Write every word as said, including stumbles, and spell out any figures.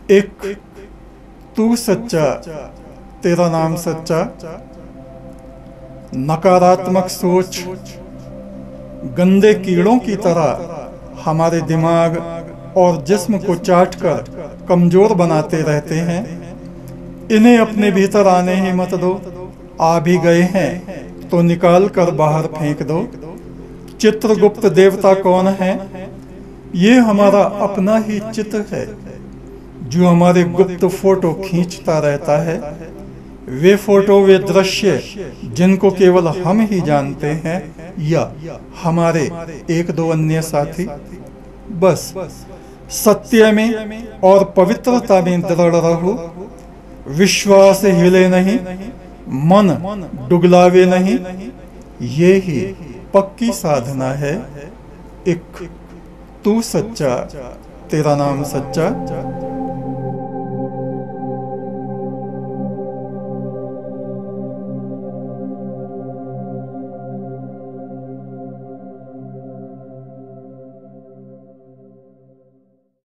एक तू सच्चा, तेरा नाम सच्चा। नकारात्मक सोच गंदे कीड़ों की तरह हमारे दिमाग और जिस्म को चाटकर कमजोर बनाते रहते हैं। इन्हें अपने भीतर आने ही मत दो। आ भी गए हैं तो निकाल कर बाहर फेंक दो। चित्रगुप्त देवता कौन है? ये हमारा अपना ही चित्र है जो हमारे गुप्त फोटो खींचता रहता है। वे फोटो, वे दृश्य जिनको केवल हम ही जानते हैं या हमारे एक दो अन्य साथी। बस सत्य में और पवित्रता में दृढ़ रहो। विश्वास हिले नहीं, मन डुगलावे नहीं। ये ही पक्की साधना है। एक तू सच्चा, तेरा नाम सच्चा।